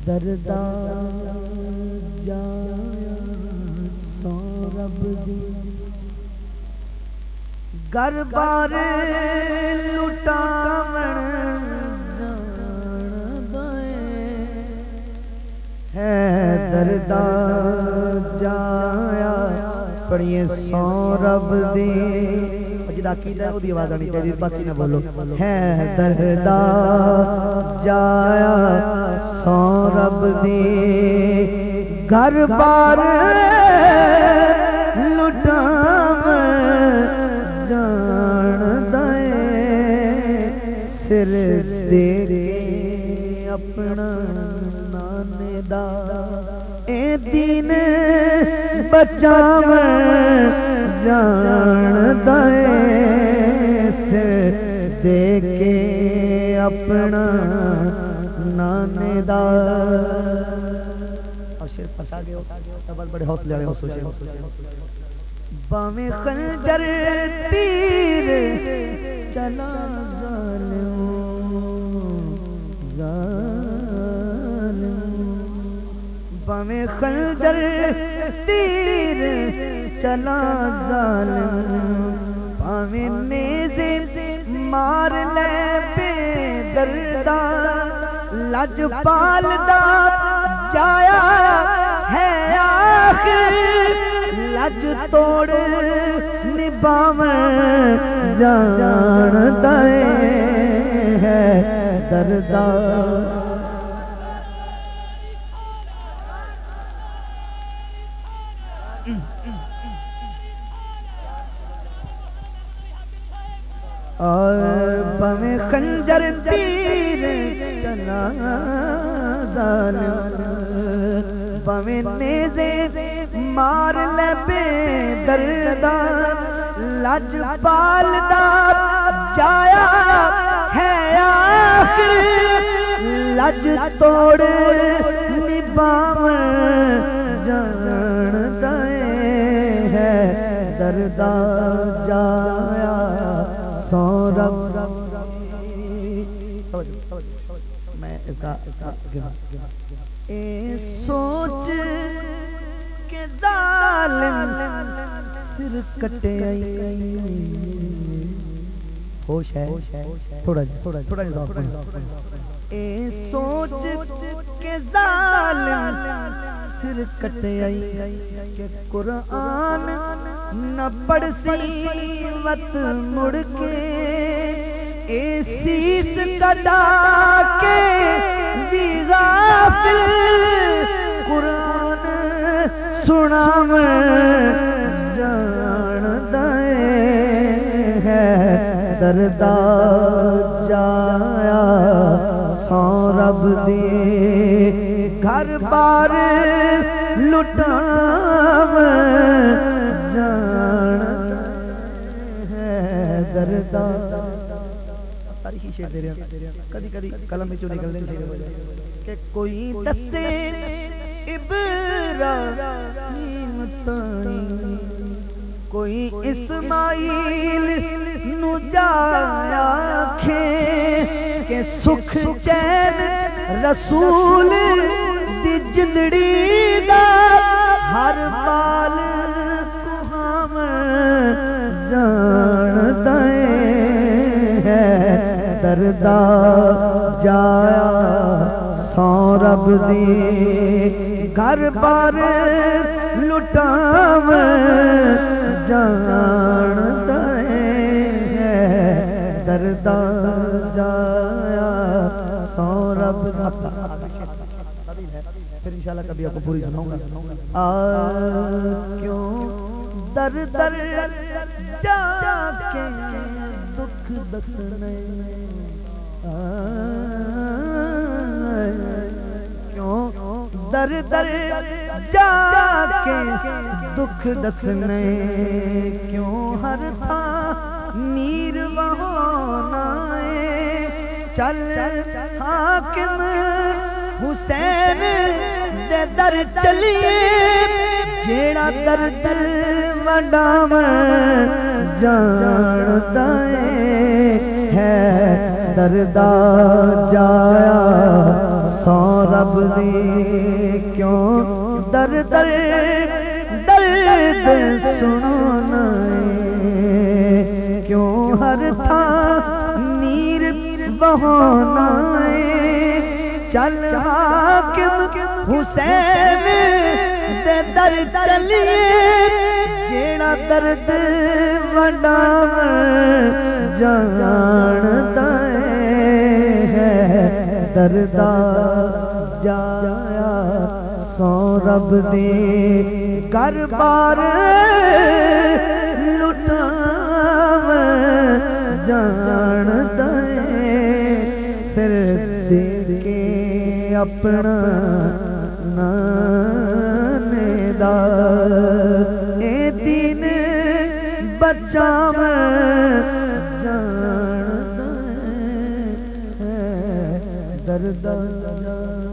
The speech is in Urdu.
دردا جایا سو رب دی گر بار لٹاون جان دے ہے دردا جایا پڑھیے سو رب دی جدا عقیدہ ہے وہ دی آواز آنی چاہیے باقی نہ بولو ہے دردا جایا سو رب دی گھر بار لٹاون جان دے سر دے کے اپنا نانے دا اے دین بچاون جان دے سر دے کے اپنا نانے دا اور شیر پھنسا گئے ہو تبل بڑے حوصلے والے ہو سوچے باویں خنجر تیر چلا باویں خنجر تیر چلا ظالم باویں نیزے مار لے بے دردا لج پال دا جایا ہے آخر لج توڑ نباون جان دے ہے دردا اور بمیں خنجر تیر چلا ظالم بمیں نیزے مار لے بے دردا لج پال دا جایا ہے آخر لج توڑ نباون جان دے ہے دردا جایا سو رب میں اے سوچ کے ظالم سر کٹے ہوش ہے تھوڑا اے سوچ کے ظالم سر کٹے کہ قرآن نہ پڑھ سی وقت مڑ کے اے سیس کٹا کے بھی غافل قرآن سناون جان دے ہے دردا جایا سو رب دی گھر بار لٹاون جان ہے دردا تاریخی شعر دے رہا کدی کدی قلم میں چو نکلنے کہ کوئی دستے ابراہیم تائیں کوئی اسماعیل نو جایا کھے کہ سکھ چین رسول دی جندڑی دا ہر پال کو ہم جان دے ہے دردا جایا سو رب دی گھر بار لٹاون جان دے ہے دردا جایا سو رب پھر انشاءاللہ کبھی آپ کو پوری سناؤں گا کیوں در در جا کے دکھ دسنے کیوں در در جا کے دکھ دسنے کیوں ہر تھا میر وہانا چل حاکم حسین دے در چلیے جیڑا در دل وڈاون جانتا ہے دردا جایا سو رب رب دے کیوں در در درد سنانا ہے کیوں ہر تھاں نیر بہانا ہے چل حاکم حسین دے در چلیے جیڑا درد وڈاون جاندا ہے دردا جایا سو رب دے گھر بار لٹاون جاندا ہے سر دے کے اپنا نانے دا اے دین بچاون جاندا ہے دردا